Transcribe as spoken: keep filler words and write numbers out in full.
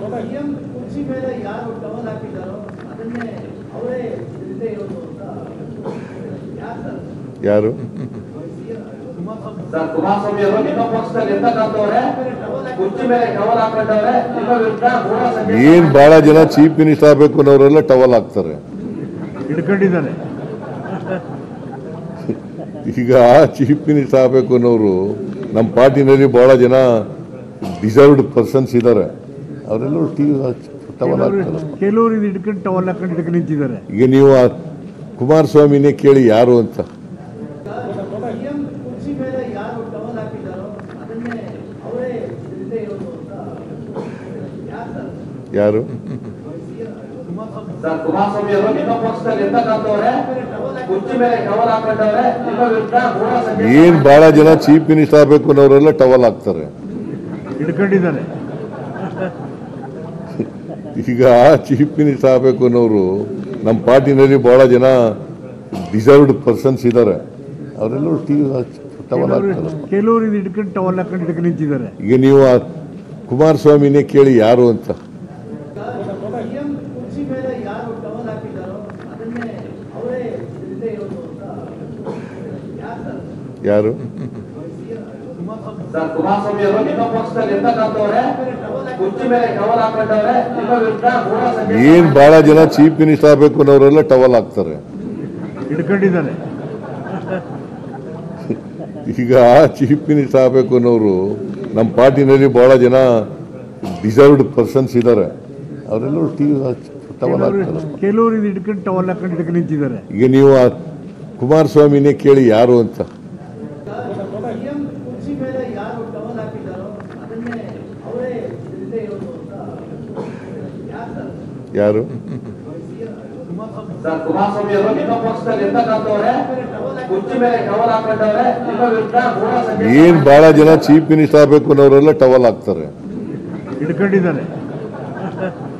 ಕುರ್ಚಿ ಮೇಲೆ ಯಾರು ಟವಲ್ ಹಾಕಿದ್ದಾರೋ ಅದನ್ನೇ ಅವರೇ ಇಲ್ಲದೆ ಇರೋದು ಅಂತ ಯಾರು ಕುಮಾರಸ್ವಾಮಿ ಅವರು ನಿಮ್ಮ ಪಕ್ಷದಲ್ಲಿ ಇರ್ತಕ್ಕಂಥವ್ರೆ ಕುರ್ಚಿ ಮೇಲೆ ಟವಲ್ ಹಾಕೊಂಡವ್ರೆ ನಿಮ್ಮ ವಿರುದ್ಧ ಏನ್ ಬಹಳ ಜನ ಚೀಫ್ ಮಿನಿಸ್ಟರ್ ಆಗಬೇಕು ಅನ್ನೋರೆಲ್ಲ ಟವಲ್ ಹಾಕ್ತಾರೆ ಹಿಡ್ಕೊಂಡಿದ್ದಾರೆ. ಈಗ ಚೀಫ್ ಮಿನಿಸ್ಟರ್ ಆಗಬೇಕು ಅನ್ನೋರು ನಮ್ಮ ಪಾರ್ಟಿನಲ್ಲಿ ಬಹಳ ಜನ ಡಿಸರ್ವ್ಡ್ ಪರ್ಸನ್ಸ್ ಇದ್ದಾರೆ, ಅವರೆಲ್ಲರೂ ಟಿ ಟವಲ್ ಹಾಕ್ತಾರೆ. ಕೆಲವರು ಇದು ಹಿಡ್ಕೊಂಡು ಟವಲ್ ಹಾಕೊಂಡು ಹಿಡ್ಕೊಂಡು ನಿಂತಿದ್ದಾರೆ. ಈಗ ನೀವು ಆ ಕುಮಾರಸ್ವಾಮಿನೇ ಕೇಳಿ ಯಾರು ಅಂತ. ಕುರ್ಚಿ ಮೇಲೆ ಯಾರು ಟವಲ್ ಹಾಕಿದ್ದಾರೋ ಅದನ್ನೇ ಅವರೇ ಇಲ್ಲದೆ ಇರೋದು ಅಂತ ಯಾರು ಕುಮಾರಸ್ವಾಮಿ ಅವರು ನಿಮ್ಮ ಪಕ್ಷದಲ್ಲಿ ಇರ್ತಕ್ಕಂಥವ್ರೆ ಕುರ್ಚಿ ಮೇಲೆ ಟವಲ್ ಹಾಕೊಂಡವ್ರೆ ನಿಮ್ಮ ವಿರುದ್ಧ ಏನ್ ಬಹಳ ಜನ ಚೀಫ್ ಮಿನಿಸ್ಟರ್ ಆಗಬೇಕು ಅನ್ನೋರೆಲ್ಲ ಟವಲ್ ಹಾಕ್ತಾರೆ. ಹಿಡ್ಕೊಂಡಿದ್ದಾರೆ. ಈಗ ಚೀಫ್ ಮಿನಿಸ್ಟರ್ ಆಗಬೇಕು ಅನ್ನೋರು ನಮ್ಮ ಪಾರ್ಟಿನಲ್ಲಿ ಬಹಳ ಜನ ಡಿಸರ್ವ್ಡ್ ಪರ್ಸನ್ಸ್ ಇದ್ದಾರೆ, ಅವರೆಲ್ಲರೂ ಟಿ ಟವಲ್ ಹಾಕ್ತಾರೆ. ಕೆಲವರು ಇದು ಹಿಡ್ಕೊಂಡು ಟವಲ್ ಹಾಕೊಂಡು ಹಿಡ್ಕೊಂಡು ನಿಂತಿದ್ದಾರೆ. ಈಗ ನೀವು ಆ ಕುಮಾರಸ್ವಾಮಿನೇ ಕೇಳಿ ಯಾರು ಅಂತ. ಕುರ್ಚಿ ಮೇಲೆ ಯಾರು ಟವಲ್ ಹಾಕಿದ್ದಾರೋ ಅದನ್ನೇ ಅವರೇ ಇಲ್ಲದೆ ಇರೋದು ಅಂತ ಯಾರು ಕುಮಾರಸ್ವಾಮಿ ಅವರು ನಿಮ್ಮ ಪಕ್ಷದಲ್ಲಿ ಇರ್ತಕ್ಕಂಥವ್ರೆ ಕುರ್ಚಿ ಮೇಲೆ ಟವಲ್ ಹಾಕೊಂಡವ್ರೆ ನಿಮ್ಮ ವಿರುದ್ಧ ಏನ್ ಬಹಳ ಜನ ಚೀಫ್ ಮಿನಿಸ್ಟರ್ ಆಗಬೇಕು ಅನ್ನೋರೆಲ್ಲ ಟವಲ್ ಹಾಕ್ತಾರೆ. ಹಿಡ್ಕೊಂಡಿದ್ದಾರೆ. ಈಗ ನೀವು ಆ ಕುಮಾರಸ್ವಾಮಿನೇ ಕೇಳಿ ಯಾರು ಅಂತ. ಕೆಲವರು ಇದು ಹಿಡ್ಕೊಂಡು ಟವಲ್ ಹಾಕೊಂಡು ಹಿಡ್ಕೊಂಡು ನಿಂತಿದ್ದಾರೆ. ಈಗ ನೀವು ಆ ಕುಮಾರಸ್ವಾಮಿನೇ ಕೇಳಿ ಯಾರು ಅಂತ. ಕೆಲವರು ಕೆಲವರು ಇದು ಹಿಡ್ಕೊಂಡು ಟವಲ್ ಹಾಕೊಂಡು ಹಿಡ್ಕೊಂಡು ನಿಂತಿದ್ದಾರೆ. ಏನ್ ಬಹಳ ಜನ ಚೀಫ್ ಮಿನಿಸ್ಟರ್ ಆಗಬೇಕು ಅನ್ನೋರೆಲ್ಲ ಟವಲ್ ಹಾಕ್ತಾರೆ. ಹಿಡ್ಕೊಂಡಿದ್ದಾರೆ. ಈಗ ಚೀಫ್ ಮಿನಿಸ್ಟರ್ ಆಗಬೇಕು ಅನ್ನೋರು ನಮ್ಮ ಪಾರ್ಟಿನಲ್ಲಿ ಬಹಳ ಜನ ಡಿಸರ್ವ್ಡ್ ಪರ್ಸನ್ಸ್ ಇದ್ದಾರೆ, ಅವರೆಲ್ಲರೂ ಟಿ ಟವಲ್ ಹಾಕ್ತಾರೆ. ಕೆಲವರು ಇದು ಹಿಡ್ಕೊಂಡು ಟವಲ್ ಹಾಕೊಂಡು ಹಿಡ್ಕೊಂಡು ನಿಂತಿದ್ದಾರೆ. ಈಗ ನೀವು ಆ ಕುಮಾರಸ್ವಾಮಿನೇ ಕೇಳಿ ಯಾರು ಅಂತ. ಕುರ್ಚಿ ಮೇಲೆ ಯಾರು ಟವಲ್ ಹಾಕಿದ್ದಾರೋ ಅದನ್ನೇ ಅವರೇ ಇಲ್ಲದೆ ಇರೋದು ಅಂತ ಯಾರು ಕುಮಾರಸ್ವಾಮಿ ಅವರು ನಿಮ್ಮ ಪಕ್ಷದಲ್ಲಿ ಇರ್ತಕ್ಕಂಥವ್ರೆ ಕುರ್ಚಿ ಮೇಲೆ ಟವಲ್ ಹಾಕೊಂಡವ್ರೆ ನಿಮ್ಮ ವಿರುದ್ಧ ಏನ್ ಬಹಳ ಜನ ಚೀಫ್ ಮಿನಿಸ್ಟರ್ ಆಗಬೇಕು ಅನ್ನೋರೆಲ್ಲ ಟವಲ್ ಹಾಕ್ತಾರೆ. ಹಿಡ್ಕೊಂಡಿದ್ದಾರೆ.